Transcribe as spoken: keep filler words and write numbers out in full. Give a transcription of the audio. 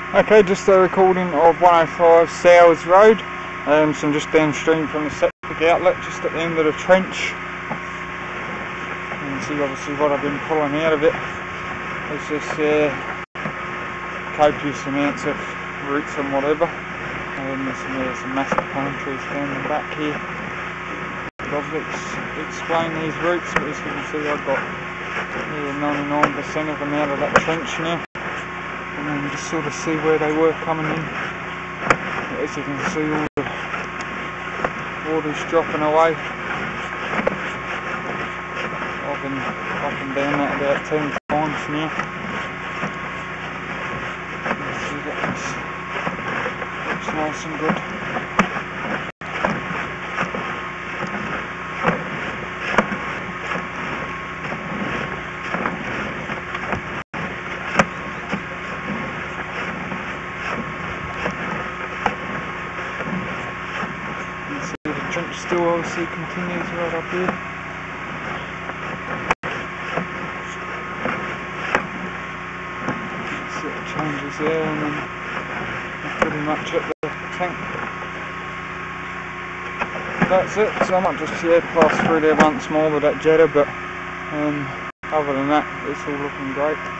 Okay, just a recording of one oh five Sales Road, um, so I'm just downstream from the septic outlet, just at the end of the trench. You can see obviously what I've been pulling out of it. It's just uh, copious amounts of roots and whatever. Um, there's, some, there's some massive pine trees down the back here. I've ex explained these roots, but as you can see I've got ninety-nine percent of them out of that trench now. And then just sort of see where they were coming in. As you can see, all the water's dropping away. I've been up and down that about ten times now. See, that looks, looks nice and good. The trench still obviously continues right up here. See it changes there, and then we're pretty much at the tank. That's it, so I might just yeah, pass through there once more with that jetter, but um, other than that, it's all looking great.